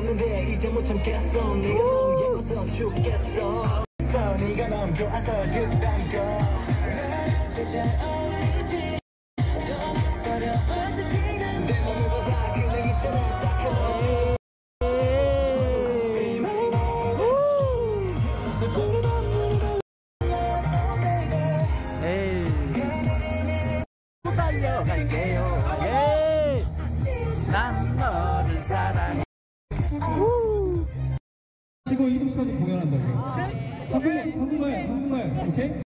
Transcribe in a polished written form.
없는데 이제 못 참겠어. 네가 너무 예뻐서 죽겠어. 네가 너무 좋아서 그딴 거 주저없지. 더 서려워진 시간 내 맘을 봐봐. 그냥 있잖아 딱 달려갈게요. 난 너를 사랑해. 지금 7시까지 공연한다고요. 한국말, 오케이?